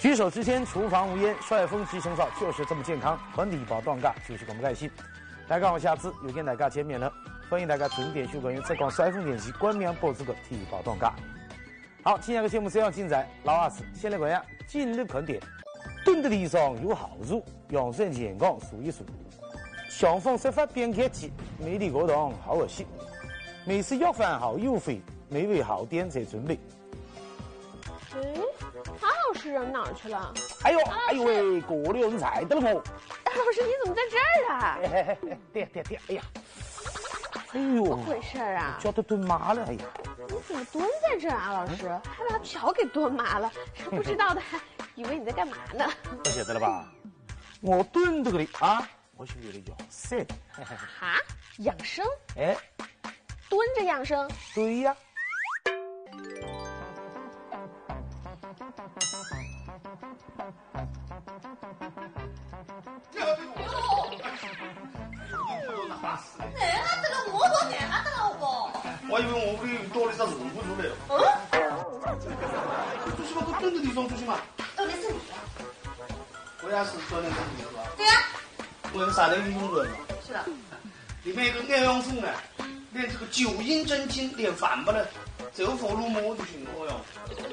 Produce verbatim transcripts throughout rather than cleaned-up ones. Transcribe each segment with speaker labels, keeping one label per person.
Speaker 1: 举手之间，厨房无烟，帅风提升少，就是这么健康。团体保档价就是咁开心。大家好，下次又跟大家见面了，欢迎大家准点收关于浙江帅风电视冠名播出的体育保档价。好，今天的节目这样精彩，老阿师先来讲下今日看点。蹲的地上有好处，养生健康数一数。相逢食法边客气，美丽果糖好恶心。美食药饭好优惠，美味好点在准备。
Speaker 2: 哎，韩老师人哪儿去了？
Speaker 1: 哎呦，哎呦喂，过了人才等我。
Speaker 2: 大老师，你怎么在这儿啊？
Speaker 1: 哎哎哎，对对对，哎呀，哎呦，
Speaker 2: 怎么回事啊？
Speaker 1: 脚都蹲麻了，哎呀。
Speaker 2: 你怎么蹲在这儿啊，老师？还把脚给蹲麻了，不知道的还以为你在干嘛呢？
Speaker 1: 我晓得了吧？我蹲这个里啊，我是为了养生。
Speaker 2: 哈，养生？
Speaker 1: 哎，
Speaker 2: 蹲着养生？
Speaker 1: 对呀。
Speaker 3: 哎，这个摩托店哪得了不？
Speaker 4: 我以为我给多了一张任务出来了。
Speaker 3: 嗯？
Speaker 4: 做什么？我蹲在地上做什么？
Speaker 3: 锻炼身体啊。
Speaker 4: 我也是锻炼身体是吧？
Speaker 3: 对呀、啊。
Speaker 4: 我用啥的运动轮嘛？
Speaker 3: 是的。
Speaker 4: 里面有个爱养生呢，练这个九阴真经，练反不了，走火入魔就行了哟。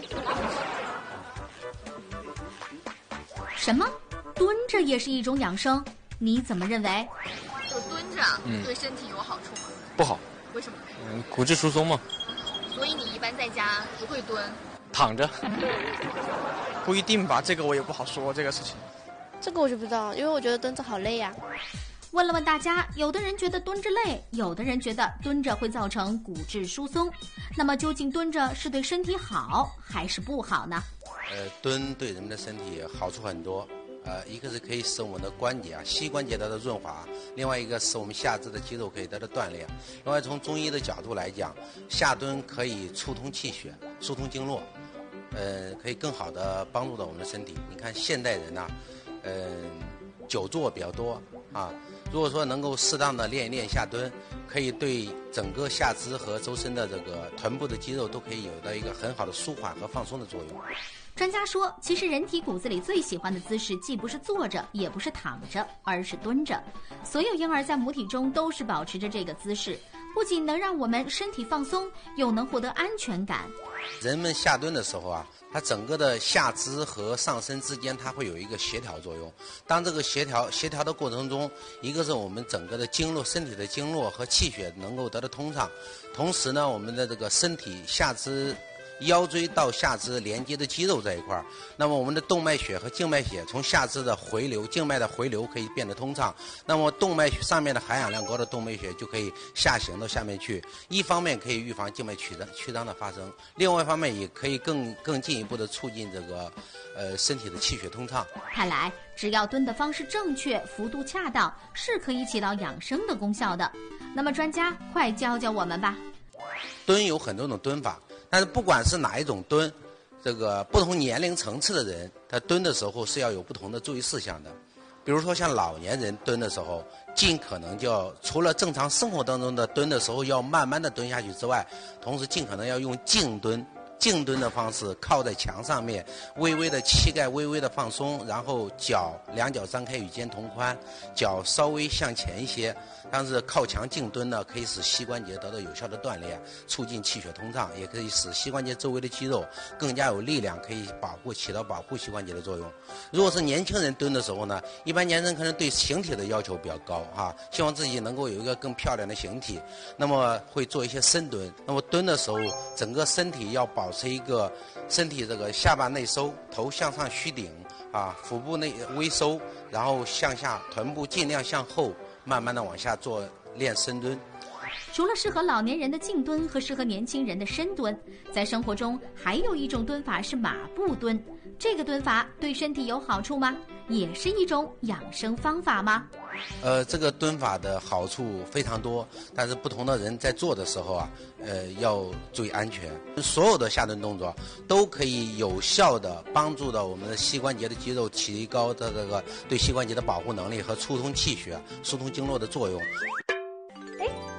Speaker 5: 什么？蹲着也是一种养生？你怎么认为？
Speaker 6: 就蹲着，嗯，对身体有好处吗？
Speaker 7: 不好。
Speaker 6: 为什么？
Speaker 7: 嗯，骨质疏松嘛。
Speaker 6: 所以你一般在家不会蹲？
Speaker 7: 躺着。不一定吧，这个我也不好说这个事情。
Speaker 8: 这个我就不知道，因为我觉得蹲着好累呀、啊。
Speaker 5: 问了问大家，有的人觉得蹲着累，有的人觉得蹲着会造成骨质疏松。那么究竟蹲着是对身体好还是不好呢？
Speaker 9: 呃，蹲对人们的身体好处很多。呃，一个是可以使我们的关节啊、膝关节得到润滑，另外一个使我们下肢的肌肉可以得到锻炼。另外，从中医的角度来讲，下蹲可以促通气血、疏通经络，呃，可以更好的帮助到我们的身体。你看现代人呐、啊，嗯、呃，久坐比较多啊，如果说能够适当的练一练下蹲，可以对整个下肢和周身的这个臀部的肌肉都可以有到一个很好的舒缓和放松的作用。
Speaker 5: 专家说，其实人体骨子里最喜欢的姿势既不是坐着，也不是躺着，而是蹲着。所有婴儿在母体中都是保持着这个姿势，不仅能让我们身体放松，又能获得安全感。
Speaker 9: 人们下蹲的时候啊，它整个的下肢和上身之间，它会有一个协调作用。当这个协调协调的过程中，一个是我们整个的经络、身体的经络和气血能够得到通畅，同时呢，我们的这个身体下肢。腰椎到下肢连接的肌肉在一块儿，那么我们的动脉血和静脉血从下肢的回流，静脉的回流可以变得通畅。那么动脉血上面的含氧量高的动脉血就可以下行到下面去，一方面可以预防静脉曲张曲张的发生，另外一方面也可以更更进一步的促进这个呃身体的气血通畅。
Speaker 5: 看来只要蹲的方式正确，幅度恰当，是可以起到养生的功效的。那么专家快教教我们吧。
Speaker 9: 蹲有很多种蹲法。但是不管是哪一种蹲，这个不同年龄层次的人，他蹲的时候是要有不同的注意事项的。比如说像老年人蹲的时候，尽可能就要除了正常生活当中的蹲的时候要慢慢的蹲下去之外，同时尽可能要用静蹲。静蹲的方式，靠在墙上面，微微的膝盖微微的放松，然后脚两脚张开与肩同宽，脚稍微向前一些。但是靠墙静蹲呢，可以使膝关节得到有效的锻炼，促进气血通畅，也可以使膝关节周围的肌肉更加有力量，可以保护起到保护膝关节的作用。如果是年轻人蹲的时候呢，一般年轻人可能对形体的要求比较高哈，希望自己能够有一个更漂亮的形体，那么会做一些深蹲。那么蹲的时候，整个身体要保持一个身体这个下巴内收，头向上虚顶啊，腹部内微收，然后向下，臀部尽量向后，慢慢的往下做练深蹲。
Speaker 5: 除了适合老年人的静蹲和适合年轻人的深蹲，在生活中还有一种蹲法是马步蹲。这个蹲法对身体有好处吗？也是一种养生方法吗？
Speaker 9: 呃，这个蹲法的好处非常多，但是不同的人在做的时候啊，呃，要注意安全。所有的下蹲动作都可以有效的帮助到我们的膝关节的肌肉，提高的这个对膝关节的保护能力和促通气血、疏通经络的作用。
Speaker 2: 哎，原来除了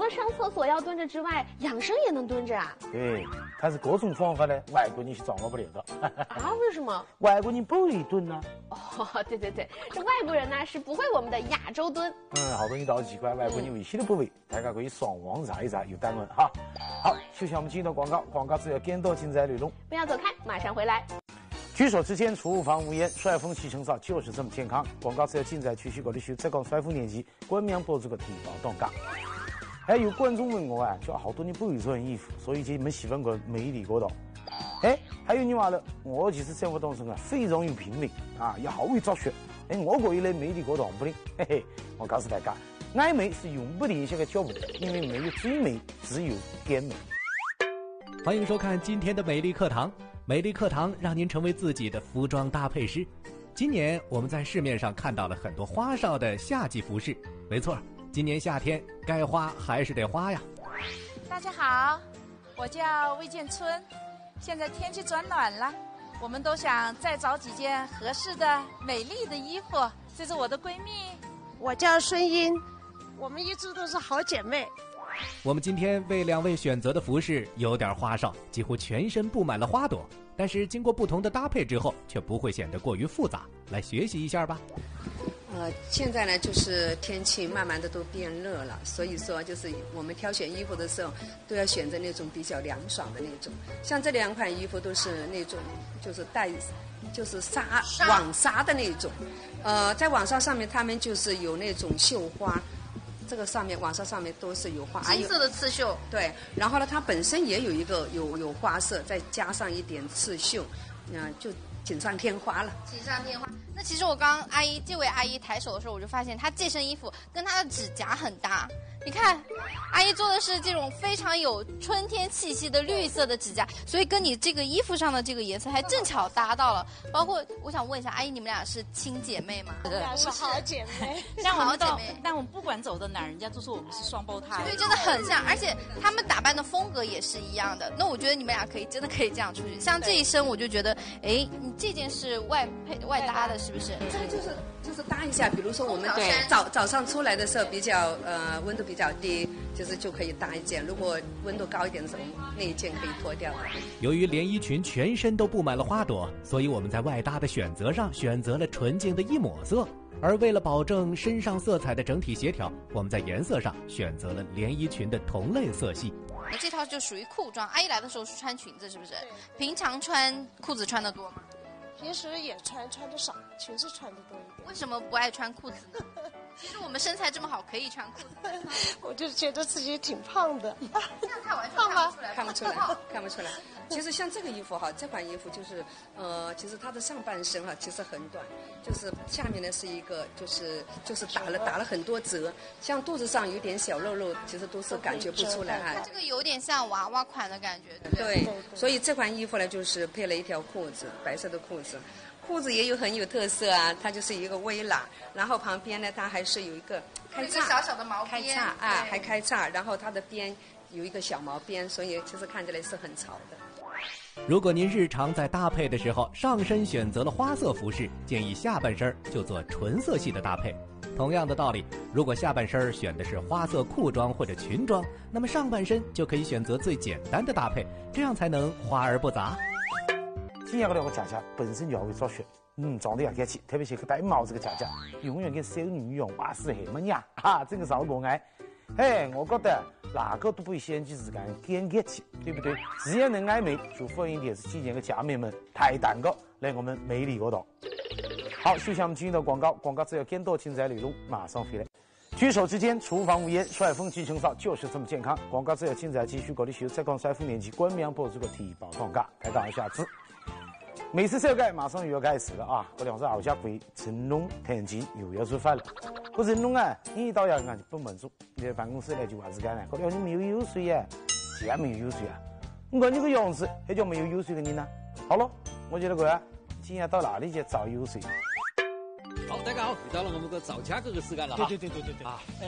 Speaker 2: 了上厕所要蹲着之外，养生也能蹲着啊？
Speaker 1: 对，但是各种方法呢，外国人是掌握不了的。
Speaker 2: 啊？为什么？
Speaker 1: 外国人不会蹲啊。
Speaker 2: 哦，对对对，这外国人呢是不会我们的亚洲蹲。
Speaker 1: 嗯，好多人倒是奇怪，外国人微信都不会，大家可以上网查一查，有答案哈。好，休息我们进入到广告，广告之后更多精彩内容。
Speaker 2: 不要走开，马上回来。
Speaker 1: 举手之间，厨房无烟，帅风气成少，就是这么健康。广告之后，尽在继续我的秀，浙江帅风年纪冠名播出个地保当家。还有观众问我啊，说好多人不会穿衣服，所以就没喜欢过美丽嗰度。哎，还有你话了，我其實生活當中啊非常有品味啊，也好會作血。哎，我嗰一類美麗嗰度不靈，嘿嘿，我告訴大家，愛美是永不停歇嘅腳步，因為沒有最美，只有更美。
Speaker 10: 歡迎收看今天的美麗課堂，美麗課堂讓您成為自己的服裝搭配師。今年我們在市面上看到了很多花哨的夏季服飾，沒錯，今年夏天該花還是得花呀。
Speaker 11: 大家好，我叫魏建春。现在天气转暖了，我们都想再找几件合适的、美丽的衣服。这是我的闺蜜，
Speaker 12: 我叫孙英，我们一直都是好姐妹。
Speaker 10: 我们今天为两位选择的服饰有点花哨，几乎全身布满了花朵，但是经过不同的搭配之后，却不会显得过于复杂。来学习一下吧。
Speaker 13: 呃，现在呢，就是天气慢慢的都变热了，所以说就是我们挑选衣服的时候，都要选择那种比较凉爽的那种。像这两款衣服都是那种，就是带，就是纱网纱的那种。呃，在网纱上面，他们就是有那种绣花，这个上面网纱上面都是有花，
Speaker 6: 金色的刺绣。
Speaker 13: 对，然后呢，它本身也有一个有有花色，再加上一点刺绣，嗯、呃，就锦上添花了。
Speaker 6: 锦上添花。那其实我刚刚阿姨这位阿姨抬手的时候，我就发现她这身衣服跟她的指甲很搭。你看，阿姨做的是这种非常有春天气息的绿色的指甲，所以跟你这个衣服上的这个颜色还正巧搭到了。包括我想问一下，阿姨，你们俩是亲姐妹吗？
Speaker 12: 我们俩是好姐妹，
Speaker 11: 但我们到，但我们不管走到哪，人家都说我们是双胞胎。
Speaker 6: 对，真的很像，而且他们打扮的风格也是一样的。那我觉得你们俩可以真的可以这样出去。像这一身，我就觉得，哎，你这件是外配外搭的，是不是？
Speaker 13: 这个就是就是搭一下，比如说我们早早上出来的时候比较呃温度比较低，就是就可以搭一件。如果温度高一点的时候，那一件可以脱掉。
Speaker 10: 由于连衣裙全身都布满了花朵，所以我们在外搭的选择上选择了纯净的一抹色。而为了保证身上色彩的整体协调，我们在颜色上选择了连衣裙的同类色系。
Speaker 6: 这套就属于裤装，阿姨来的时候是穿裙子，是不是？平常穿裤子穿的多吗？
Speaker 12: 平时也穿，穿的少，裙子穿的多一点。
Speaker 6: 为什么不爱穿裤子呢？其实我们身材这么好，可以穿裤子。
Speaker 12: 我就觉得自己挺胖的。
Speaker 6: 这样看完全
Speaker 13: 胖吗？
Speaker 6: 看不出来，
Speaker 13: 看不出来，看不出来。其实像这个衣服哈，这款衣服就是呃，其实它的上半身哈其实很短，就是下面呢是一个就是就是打了打了很多折，像肚子上有点小肉肉，其实都是感觉不出来哈。
Speaker 6: 这个有点像娃娃款的感觉，对不对？
Speaker 13: 对，所以这款衣服呢就是配了一条裤子，白色的裤子。裤子也有很有特色啊，它就是一个微喇，然后旁边呢它还是有一个开叉，
Speaker 6: 小小的毛
Speaker 13: 开叉啊，还开叉，然后它的边有一个小毛边，所以其实看起来是很潮的。
Speaker 10: 如果您日常在搭配的时候上身选择了花色服饰，建议下半身就做纯色系的搭配。同样的道理，如果下半身选的是花色裤装或者裙装，那么上半身就可以选择最简单的搭配，这样才能花而不杂。
Speaker 1: 今年个两个姐姐本身就会做血，嗯，长得也客气，特别是个戴帽子的姐姐，永远跟少女一样，哇是很么呀，哈，真个少可爱。哎，我觉得哪个都不会嫌弃自己更客气，对不对？只要能爱美，就欢迎电视机前的姐妹们抬蛋糕来我们美丽嗰度。好，休息我们进入到广告，广告之后更多精彩内容马上回来。举手之间，厨房无烟，帅风气成少，就是这么健康。广告之后精彩继续，各位秀浙江帅风年纪冠名播出个体保当家，开讲一下子。美食世界马上又要开始了啊！这两只后家鬼成龙谈钱又要出发了。可成龙啊，一到要看就不满足，你在办公室来就话是干呢，这两你没有油水呀，既然没有油水啊，我看你个样子，还叫没有油水的你呢？好了，我觉得个啊，今天到哪里去找油水？
Speaker 14: 好，大家好，又到了我们个造家这个时间了哈。
Speaker 15: 对对对对对对啊！
Speaker 14: 哎，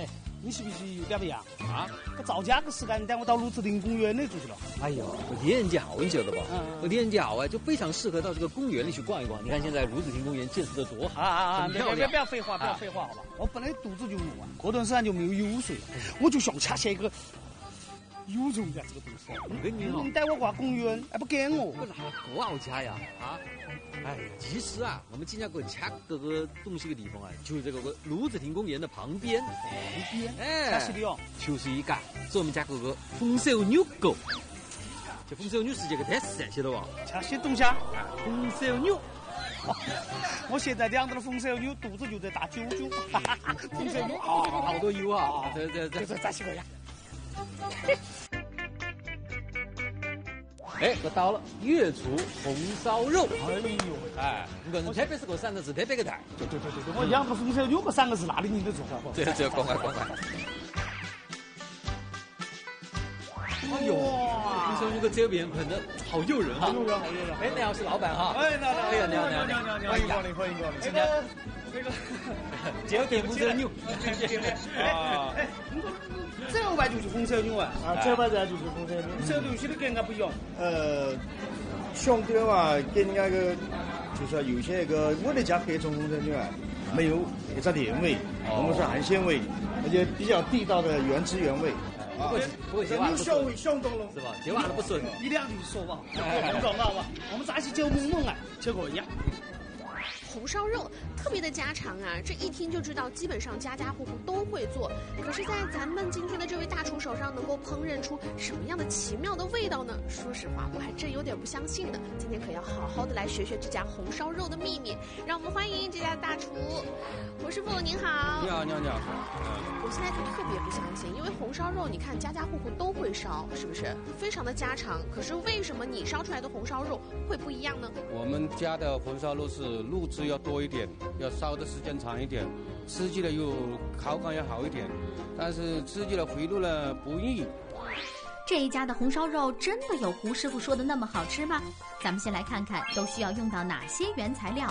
Speaker 4: 你是不是有点不一样啊？我造假个时间带我到卢子亭公园里住去了。
Speaker 14: 哎呦，我体验好，你晓得不？嗯，我体验好啊，就非常适合到这个公园里去逛一逛。你看现在卢子亭公园建设的多好
Speaker 4: 啊啊啊！
Speaker 14: 漂亮！
Speaker 4: 不要不要废话，不要废话，好吧？我本来肚子就饿啊，过段时间就没有油水了，我就想吃些一个有用的这个东西。
Speaker 14: 我跟你说，
Speaker 4: 你带我逛公园，还不给我？
Speaker 14: 我哪个好吃呀？啊！哎，其实啊，我们今天个吃这个东西的地方啊，就在这个卢子亭公园的旁边。
Speaker 4: 旁边？
Speaker 14: 哎，
Speaker 4: 啥是的哦？
Speaker 14: 就是一家是我们家这个丰收牛狗。这丰收牛是这个单词，晓得吧？
Speaker 4: 吃些东西啊？
Speaker 14: 丰收牛。
Speaker 4: 我现在养到了丰收牛，肚子就在打啾啾。丰收牛
Speaker 14: 啊，好多油啊！这这这
Speaker 4: 这咋习惯呀？
Speaker 14: 哎，我到了月厨红烧肉。
Speaker 4: 哎呦，
Speaker 14: 哎，我特别是个三个字，特别个大。
Speaker 4: 对对对对对，我养个丰收牛个三个字，哪里认得住？
Speaker 14: 这这赶快赶快。哎呦，丰收牛个这边看着好诱人哈，
Speaker 4: 好诱人，好诱人。
Speaker 14: 哎，你好，是老板哈。
Speaker 4: 哎，那
Speaker 14: 哎呀，你好，你好，你好，
Speaker 4: 欢迎光临，欢迎光临。这个这个，
Speaker 14: 这点丰收牛。
Speaker 4: 啊，哎，这外就是丰收牛啊，
Speaker 15: 啊，这外就是丰收牛。
Speaker 4: 这东西都跟人家不一样。
Speaker 15: 呃，相对的话，跟人家个就是说有些个我的家黑松丰收牛啊，没有一只甜味，我们是含鲜味，而且比较地道的原汁原味。
Speaker 14: 不过不过这话
Speaker 15: 有效味相当浓，
Speaker 14: 是吧？这话都不顺，
Speaker 4: 一两句说吧，不懂了吧？我们这些就蒙蒙啊，结果一样。
Speaker 2: 红烧肉特别的家常啊，这一听就知道，基本上家家户户都会做。可是，在咱们今天的这位大厨手上，能够烹饪出什么样的奇妙的味道呢？说实话，我还真有点不相信呢。今天可要好好的来学学这家红烧肉的秘密。让我们欢迎这家的大厨胡师傅，您好。
Speaker 16: 你好，你好，你好。
Speaker 2: 我现在特别不相信，因为红烧肉，你看家家户户都会烧，是不是？非常的家常。可是为什么你烧出来的红烧肉会不一样呢？
Speaker 16: 我们家的红烧肉是卤汁要多一点，要烧的时间长一点，吃起来又口感要好一点，但是吃起来回路呢不易。
Speaker 5: 这一家的红烧肉真的有胡师傅说的那么好吃吗？咱们先来看看都需要用到哪些原材料。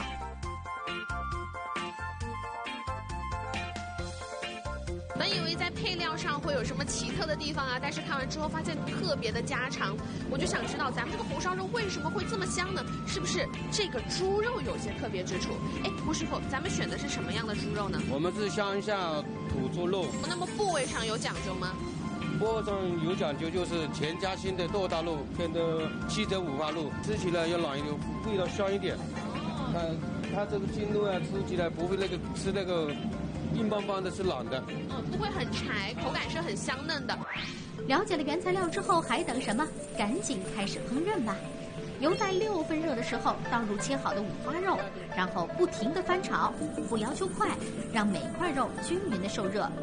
Speaker 2: 本以为在配料上会有什么奇特的地方啊，但是看完之后发现特别的家常。我就想知道咱们这个红烧肉为什么会这么香呢？是不是这个猪肉有些特别之处？哎，胡师傅，咱们选的是什么样的猪肉呢？
Speaker 16: 我们是乡下土猪肉。
Speaker 2: 那么部位上有讲究吗？
Speaker 16: 部位上有讲究，就是全家心的剁大肉，偏的七折五花肉，吃起来要软一点，味道香一点。它它这个筋肉啊，吃起来不会那个吃那个。硬邦邦的是软的，
Speaker 2: 嗯，不会很柴，口感是很香嫩的。
Speaker 5: 了解了原材料之后，还等什么？赶紧开始烹饪吧！油在六分热的时候，倒入切好的五花肉，然后不停地翻炒，不要求快，让每块肉均匀的受热。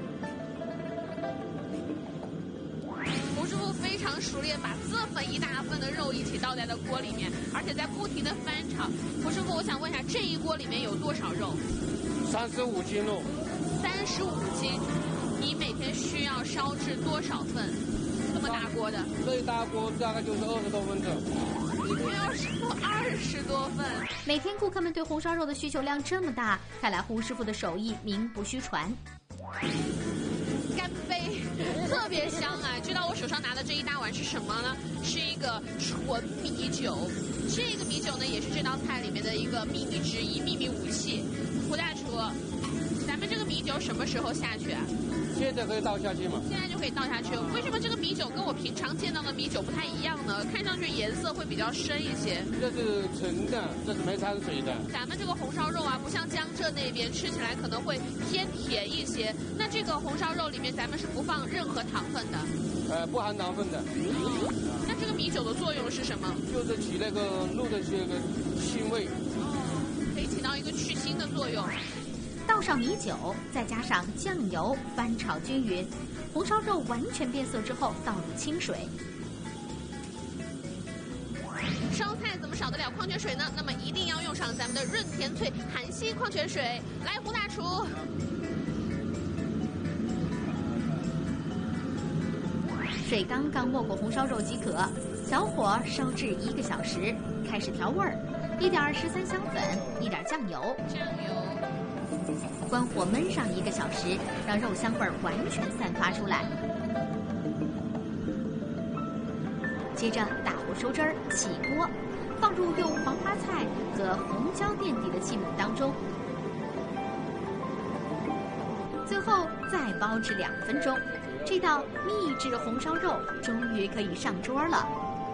Speaker 2: 胡师傅非常熟练，把这么一大份的肉一起倒在了锅里面，而且在不停地翻炒。胡师傅，我想问一下，这一锅里面有多少肉？
Speaker 16: 三十五斤肉，
Speaker 2: 三十五斤，你每天需要烧制多少份？这么大锅的？
Speaker 16: 这一大锅大概就是二十多份的。
Speaker 2: 一天要烧二十多份。
Speaker 5: 每天顾客们对红烧肉的需求量这么大，看来胡师傅的手艺名不虚传。
Speaker 2: 干杯，特别香啊！知道我手上拿的这一大碗是什么呢？是一个纯米酒。这个米酒呢，也是这道菜里面的一个秘密之一，秘密武器。胡大厨，咱们这个米酒什么时候下去啊？
Speaker 16: 现在可以倒下去吗？
Speaker 2: 现在就可以倒下去。为什么这个米酒跟我平常见到的米酒不太一样呢？看上去颜色会比较深一些。
Speaker 16: 这是纯的，这是没掺水的。
Speaker 2: 咱们这个红烧肉啊，不像江浙那边吃起来可能会偏甜一些。那这个红烧肉里面，咱们是不放任何糖分的。
Speaker 16: 呃，不含糖分的。
Speaker 2: 哦，那这个米酒的作用是什么？
Speaker 16: 就是起那个肉的这个腥味。
Speaker 2: 哦，可以起到一个去腥的作用。
Speaker 5: 倒上米酒，再加上酱油，翻炒均匀。红烧肉完全变色之后，倒入清水。
Speaker 2: 烧菜怎么少得了矿泉水呢？那么一定要用上咱们的润甜萃含硒矿泉水。来，胡大厨。
Speaker 5: 水刚刚没过红烧肉即可，小火烧至一个小时，开始调味儿，一点十三香粉，一点酱油，
Speaker 2: 酱油，
Speaker 5: 关火焖上一个小时，让肉香味儿完全散发出来。接着大火收汁儿，起锅，放入用黄花菜和红椒垫底的器皿当中，最后再煲至两分钟，这道秘制红烧肉终于可以上桌了。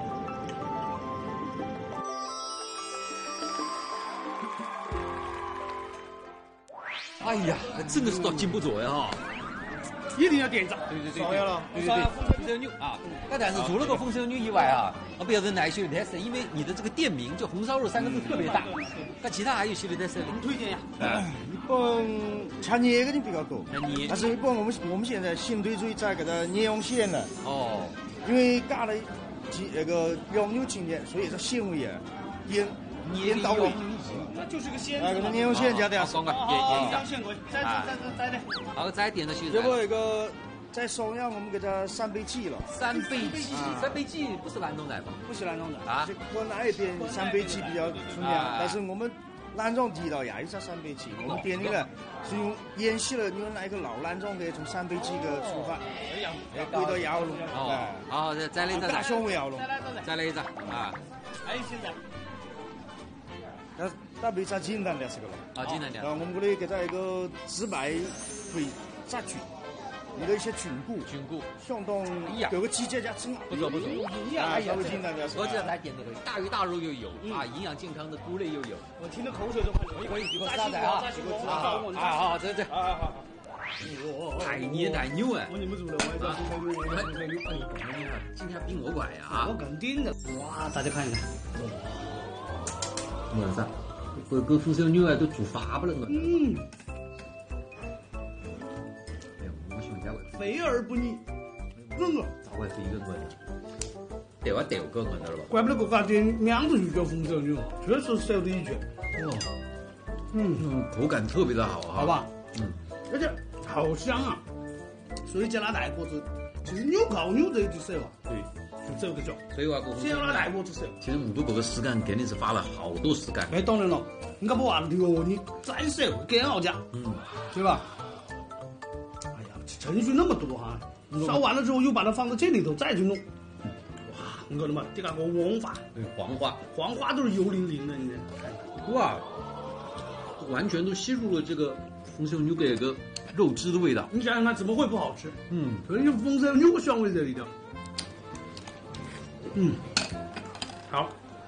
Speaker 14: 哎呀，真的是倒劲不错呀哈！
Speaker 4: 一定要点赞。
Speaker 14: 对对对，
Speaker 4: 烧鸭了，
Speaker 14: 对对对，风烧牛啊！那但是除了个风烧牛以外啊，啊不要人来修的特色，因为你的这个店名叫红烧肉三个字特别大。那其他还有修的特色的，
Speaker 4: 推荐呀。
Speaker 15: 一般吃热的人比较多，
Speaker 14: 吃热。
Speaker 15: 但是一般我们我们现在新推出在这个热用线了。
Speaker 14: 哦。
Speaker 15: 因为加了几那个羊肉经验，所以这纤维啊，腌腌到位。
Speaker 4: 这就是个鲜。
Speaker 15: 啊，可能热用线加点。
Speaker 14: 好，个腌腌
Speaker 4: 一张。现过，再再再再的。
Speaker 14: 好，再点的修。
Speaker 15: 要不那个。在松阳，我们给它三杯鸡了。
Speaker 14: 三杯鸡，三杯鸡不是兰州菜吧？
Speaker 4: 不是兰州菜
Speaker 14: 啊。
Speaker 15: 河南那边三杯鸡比较出名，但是我们兰州地道也有这三杯鸡。我们店里呢是用沿袭了原来一个老兰州那种三杯鸡的做法，味道也好浓。
Speaker 14: 哦，好，再再来一只。
Speaker 15: 大香味好浓。
Speaker 14: 再来一只啊。
Speaker 4: 还有现在。
Speaker 15: 那那比较简单点是个了。
Speaker 14: 啊，简单点。
Speaker 15: 然后我们这里给它一个紫白会炸菌。你的一些菌菇，
Speaker 14: 菌菇
Speaker 15: 相当有个季节加增，
Speaker 14: 不错不错，
Speaker 15: 营养还有简单点。
Speaker 14: 我记得来点这个大鱼大肉又有啊，营养健康的菇类又有。
Speaker 4: 我听得口水都快流。
Speaker 14: 可以几个沙仔啊，啊好，这这，
Speaker 4: 啊好。
Speaker 14: 太捏太牛哎！
Speaker 4: 我忍不住了，我也叫风烧牛，我风烧牛。
Speaker 14: 哎，今天比我快呀啊！
Speaker 4: 我更顶的。哇，大家看一看，
Speaker 14: 哇，哇塞，这个风烧牛啊都做发不了了。
Speaker 4: 嗯。
Speaker 14: 肥
Speaker 4: 而不腻，嫩了。
Speaker 14: 咋会是一个嫩的？对啊，对个嫩的了吧？
Speaker 4: 怪不得个家店名字就叫风烧牛，确实小的一绝。
Speaker 14: 哦，嗯，口感特别的好哈。
Speaker 4: 好吧？
Speaker 14: 嗯，
Speaker 4: 而且好香啊！所以叫它大锅子，其实牛烤牛这一只手啊，
Speaker 14: 对，
Speaker 4: 就这个叫。
Speaker 14: 所以话，
Speaker 4: 先要它大锅子手。
Speaker 14: 其实我们这个时间肯定是花了好多时间。
Speaker 4: 哎，当然了，你搞不完了的哦，你再手更好加，
Speaker 14: 嗯，
Speaker 4: 对吧？程序那么多哈，烧完了之后又把它放到这里头再去弄，哇，你看到吗？这个个黄花，
Speaker 14: 对，黄花，
Speaker 4: 黄花都是油淋淋的，你看，
Speaker 14: 哇，完全都吸入了这个风烧牛的一个肉汁的味道。
Speaker 4: 你想想看，怎么会不好吃？
Speaker 14: 嗯，
Speaker 4: 全有风烧牛的香味在里头。嗯，好，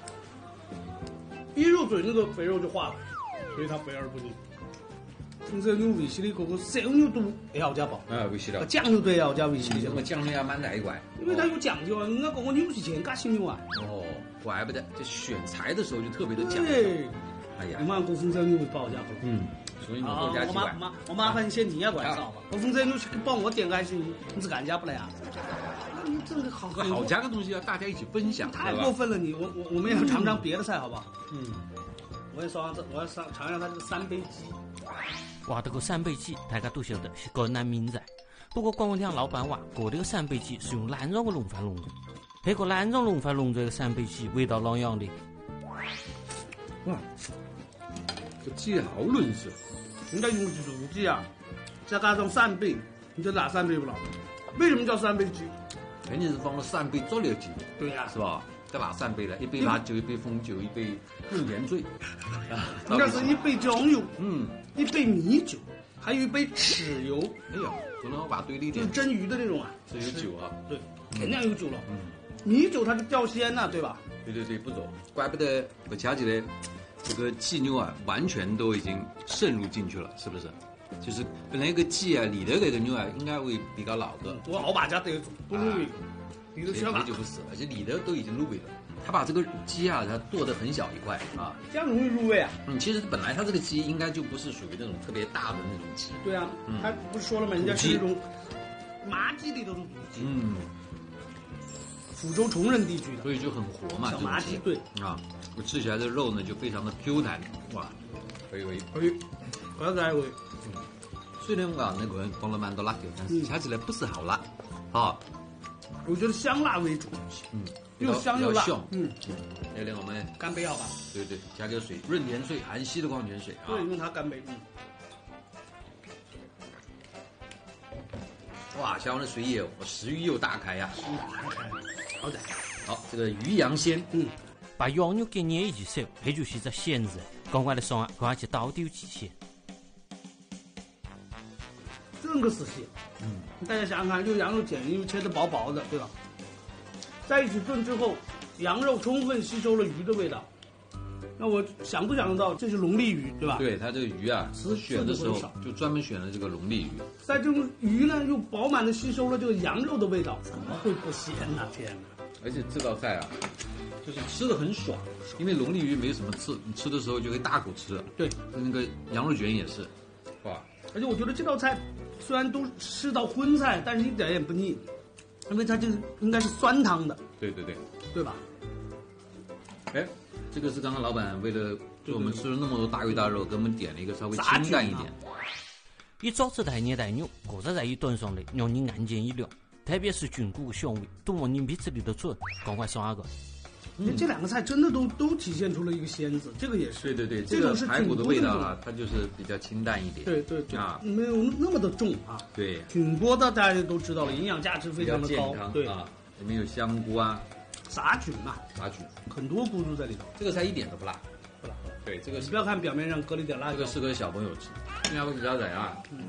Speaker 4: 一入嘴那个肥肉就化了，所以它肥而不腻。风烧牛味系的嗰個燒牛都也好加爆，
Speaker 14: 啊，味系了。
Speaker 4: 醬油都也好加味系的，
Speaker 14: 咁個醬料也蠻大一塊，
Speaker 4: 因為它有講究啊，人家講個牛是全加新牛啊。
Speaker 14: 哦，怪不得，這選材的時候就特別的講究。哎呀，
Speaker 4: 你媽個風燒牛會不好加爆。
Speaker 14: 嗯，所以你多加幾塊。
Speaker 4: 我麻我麻煩你先點一塊，知道吧？個風燒牛幫我點個還是你自敢加不來啊？你這個好
Speaker 14: 好加的東西要大家一起分享，
Speaker 4: 太過分了你！我我我們也要嘗嘗別的菜，好不好？
Speaker 14: 嗯，
Speaker 4: 我要嘗這，我要嘗嘗嘗它這個三杯雞。
Speaker 17: 話到個三杯雞，大家都曉得是個難名菜。不過光我聽老闆話，嗰啲個三杯雞是用蘭州嘅龍飯弄嘅。喺個蘭州龍飯弄這個三杯雞，味道啷樣的？
Speaker 14: 哇，這雞好嫩實。
Speaker 4: 人家用卤雞啊，再加上扇貝，你知道哪扇貝不啦？為什麼叫三杯雞？
Speaker 14: 肯定是放了三杯佐料雞。
Speaker 4: 對呀、啊，
Speaker 14: 是吧？這哪三杯呢？一杯辣酒，一杯紅酒，一杯更鹽醉。
Speaker 4: 應該是一杯醬油，
Speaker 14: 嗯，
Speaker 4: 一杯米酒，還有一杯豉油。
Speaker 14: 哎呀，可能我把對了一點。
Speaker 4: 就是蒸魚的那種啊。
Speaker 14: 是有酒啊。
Speaker 4: 對，肯定有酒了。
Speaker 14: 嗯，
Speaker 4: 米酒它就掉鮮了，對吧？
Speaker 14: 對對對，不錯。怪不得我瞧起來，這個雞牛啊，完全都已經滲入進去了，是不是？就是本來一個雞啊，裡頭那個牛啊，應該會比較老的。
Speaker 4: 我好把家得不入味。
Speaker 14: 里頭就不是，而且裡頭都已經入味了。他把這個雞啊，它剁得很小一塊啊，
Speaker 4: 這樣容易入味啊。
Speaker 14: 嗯，其實本來它這個雞應該就不是屬於那種特別大的那種雞。
Speaker 4: 對啊，嗯、他不是說了嗎？人家是那種麻雞裡頭的土雞。
Speaker 14: 嗯，
Speaker 4: 福州崇仁地區的，
Speaker 14: 所以就很活嘛。
Speaker 4: 小麻雞對
Speaker 14: 啊，我吃起來的肉呢就非常的 Q 彈，哇，可以可以
Speaker 4: 可以，我要再回。
Speaker 14: 嗯，雖然我那個放了蠻多辣椒，但是吃起來不是好辣，啊。
Speaker 4: 我覺得香辣為主，
Speaker 14: 嗯，
Speaker 4: 又香又辣，
Speaker 14: 嗯嗯。來來，我們
Speaker 4: 乾杯好吧？
Speaker 14: 對對，加個水，潤甜水，含硒的礦泉水啊。
Speaker 4: 對，用它乾杯。嗯。
Speaker 14: 哇，下完了水野，我食欲又大开呀、啊！好的，好，这个鱼羊鲜，
Speaker 17: 嗯，把羊肉给捏一起烧，那就是只鲜子。赶快来上啊，赶快去倒丢几些。
Speaker 4: 整个是鲜，嗯，大家想想看，就羊肉剪，因为切的薄薄的，对吧？在一起炖之后，羊肉充分吸收了鱼的味道。那我想不想得到，这是龙利鱼，对吧？
Speaker 14: 对，它这个鱼啊，选的时候就专门选了这个龙利鱼。
Speaker 4: 在这种鱼呢，又饱满的吸收了这个羊肉的味道，怎么会不鲜呢？天哪！
Speaker 14: 而且这道菜啊，就是吃的很爽，因为龙利鱼没有什么刺，你吃的时候就可以大口吃。
Speaker 4: 对，
Speaker 14: 那个羊肉卷也是，哇！
Speaker 4: 而且我觉得这道菜虽然都是道荤菜，但是一点也不腻，因为它这个应该是酸汤的。
Speaker 14: 对对对，
Speaker 4: 对吧？
Speaker 14: 哎。这个是刚刚老板为了就我们吃了那么多大鱼大肉，给我们点了一个稍微清淡一点。
Speaker 17: 一枣子带捏带扭，各个菜一端上来，让你眼前一亮。特别是菌菇香味，都往你鼻子里头钻，赶快上那个。
Speaker 4: 嗯，这两个菜真的都都体现出了一个鲜字，这个也是。
Speaker 14: 对对对，
Speaker 4: 这种是
Speaker 14: 排骨的味道啊，它就是比较清淡一点。
Speaker 4: 对对对
Speaker 14: 啊，
Speaker 4: 没有那么的重啊。
Speaker 14: 对，
Speaker 4: 菌锅的大家都知道了，营养价值非常的高。对
Speaker 14: 啊，里面有香菇啊。
Speaker 4: 杂菌嘛，
Speaker 14: 杂菌
Speaker 4: 很多菇都在里头。
Speaker 14: 这个菜一点都不辣，
Speaker 4: 不辣。
Speaker 14: 对，这个
Speaker 4: 你不要看表面上搁了点辣椒，
Speaker 14: 这个适合小朋友吃。新加坡鸡仔仔啊，嗯，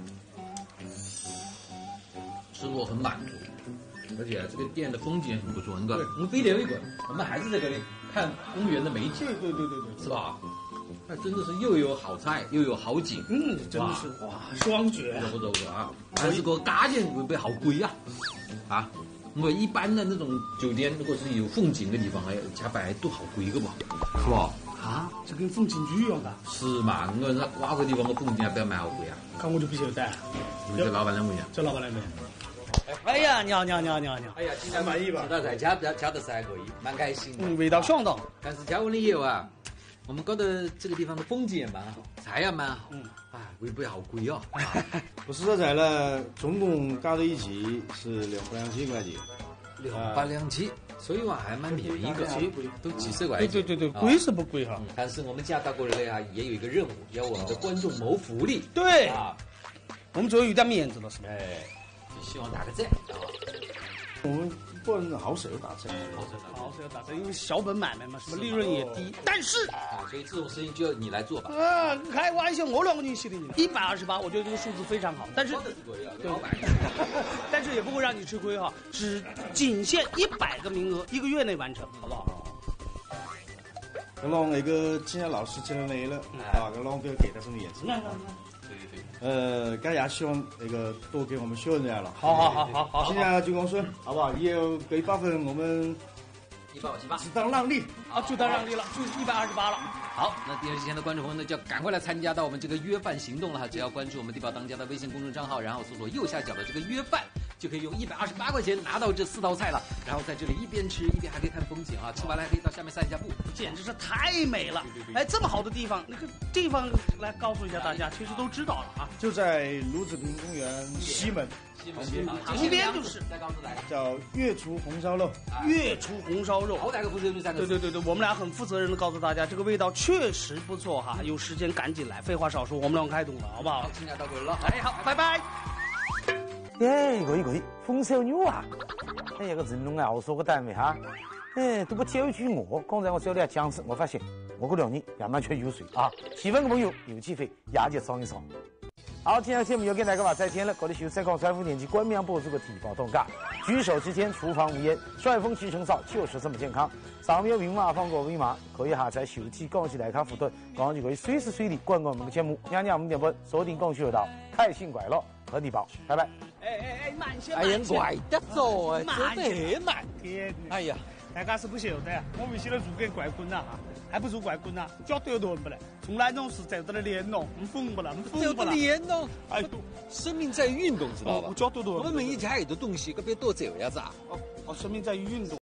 Speaker 14: 吃过很满足，而且这个店的风景也很不错。你看，我们飞碟一滚，我们还是在这里看公园的美景。
Speaker 4: 对对对对对，
Speaker 14: 是吧？那真的是又有好菜又有好景，
Speaker 4: 嗯，真的是哇，双绝，
Speaker 14: 不错不错啊！但是个价钱会不会好贵呀？啊？我一般的那种酒店，如果是有风景的地方，哎，加班都好贵个吧，是吧？
Speaker 4: 啊，这跟风景区一样的。
Speaker 14: 是嘛？我那哪个地方的风景还不要蛮好贵啊？
Speaker 4: 看我就不晓得。
Speaker 14: 这老板来问一下。
Speaker 4: 这老板来问。
Speaker 18: 哎呀，你好，你好，你好，你好，你好。
Speaker 4: 哎呀，今天满意吧？
Speaker 18: 吃到在家比较吃得还可以，蛮开心的。
Speaker 4: 嗯，味道相当。
Speaker 14: 但是加完了以后啊，我们觉得这个地方的风景也蛮好，菜也蛮好。嗯。哎，会不会好贵哦？
Speaker 15: 不是这菜呢，总共加在一起是两百两千块钱。
Speaker 14: 两百两千，所以话还蛮便宜的，都几十块钱。
Speaker 4: 对对对对，贵是不贵哈？
Speaker 18: 但是我们家到过来啊，也有一个任务，要我们的观众谋福利。
Speaker 4: 对啊，我们最后有点面子了，是吧？
Speaker 18: 哎，希望打个赞啊！
Speaker 15: 我们不能好舍要打折，
Speaker 4: 好舍好舍要打折，因为小本买卖嘛，什么利润也低。但是
Speaker 18: 啊，所以这种生意就要你来做吧。
Speaker 4: 啊，开玩笑，我两个人心里一百二十八，我觉得这个数字非常好。但是，对，但是也不会让你吃亏哈，只仅限一百个名额，一个月内完成，好不好？
Speaker 15: 咁讓那個今天老師進來了，啊，咁讓不要給他什麼顏色。
Speaker 14: 对对对。
Speaker 15: 呃，大家希望那個多給我們宣傳了。
Speaker 4: 好好好好好。
Speaker 15: 現在就公孫，好不好？以後給八分，我們
Speaker 18: 一百五十八，
Speaker 15: 只當讓利
Speaker 4: 啊，就當讓利了，就一百二十八了。
Speaker 14: 好，那电视机前的观众朋友呢，就要赶快来参加到我们这个约饭行动了哈！只要关注我们地宝当家的微信公众账号，然后搜索右下角的这个约饭，就可以用一百二十八块钱拿到这四道菜了。然后在这里一边吃一边还可以看风景啊！吃完了还可以到下面散一下步，
Speaker 4: 简直是太美了！
Speaker 14: 对对对，
Speaker 4: 哎，这么好的地方，那个地方来告诉一下大家，其实都知道了啊，
Speaker 15: 就在卢子坪公园西门。
Speaker 4: 旁边就是，
Speaker 18: 再告诉大家
Speaker 15: 叫月厨红烧肉，
Speaker 4: 月厨红烧肉，
Speaker 18: 好歹个负责人三个
Speaker 4: 字。对对对对，我们俩很负责任的告诉大家，这个味道确实不错哈。有时间赶紧来，废话少说，我们俩开动了，好不好？
Speaker 18: 好，请假到位了。
Speaker 4: 哎，好，拜拜。
Speaker 1: 哎，可以可以，丰收牛啊！哎呀，个人龙啊，我说个单位哈，哎，都不教一句我。刚才我手里讲是，我发现我个两人也蛮缺油水啊。喜欢的朋友有机会也就上一上。好，今天节目要跟大家话再见了。这里是在广帅府电视冠名播出的体保动感，举手之间厨房无烟，帅风气成扫就是这么健康。上面有明码放个微码，可以下载手机广西来看互动，这样就可以随时随地观看我们的节目。娘娘我们点播，锁定广西有道，开心快乐和体保，拜拜。
Speaker 4: 哎哎哎，慢些，
Speaker 18: 哎呀，怪得走啊，
Speaker 4: 慢
Speaker 18: 走得很慢。
Speaker 4: 天，
Speaker 18: 哎呀，
Speaker 4: 大家是不晓得，我们现在做给怪棍了哈，还不做怪棍呢，脚都有多不来，从来种是走到了连弄，疯不了，
Speaker 18: 走到连弄，哎，生命在于运动，知道吧？
Speaker 4: 脚都多。
Speaker 18: 我们以前还有的东西，可别多走呀子啊。
Speaker 4: 哦哦，生命在于运动。